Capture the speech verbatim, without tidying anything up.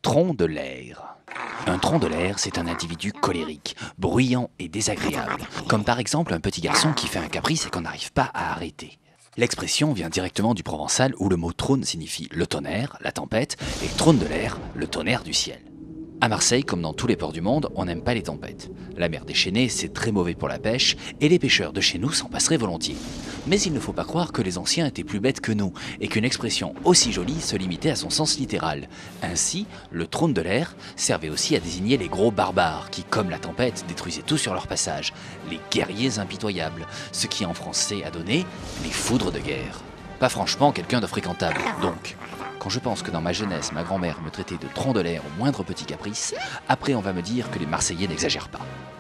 Tron de l'air. Un tron de l'air, c'est un individu colérique, bruyant et désagréable, comme par exemple un petit garçon qui fait un caprice et qu'on n'arrive pas à arrêter. L'expression vient directement du provençal où le mot trône signifie le tonnerre, la tempête, et trône de l'air, le tonnerre du ciel. À Marseille, comme dans tous les ports du monde, on n'aime pas les tempêtes. La mer déchaînée, c'est très mauvais pour la pêche, et les pêcheurs de chez nous s'en passeraient volontiers. Mais il ne faut pas croire que les anciens étaient plus bêtes que nous, et qu'une expression aussi jolie se limitait à son sens littéral. Ainsi, le trône de l'air servait aussi à désigner les gros barbares, qui, comme la tempête, détruisaient tout sur leur passage, les guerriers impitoyables, ce qui en français a donné les foudres de guerre. Pas franchement quelqu'un de fréquentable, donc. Quand je pense que dans ma jeunesse, ma grand-mère me traitait de tron de l'air au moindre petit caprice, après on va me dire que les Marseillais n'exagèrent pas.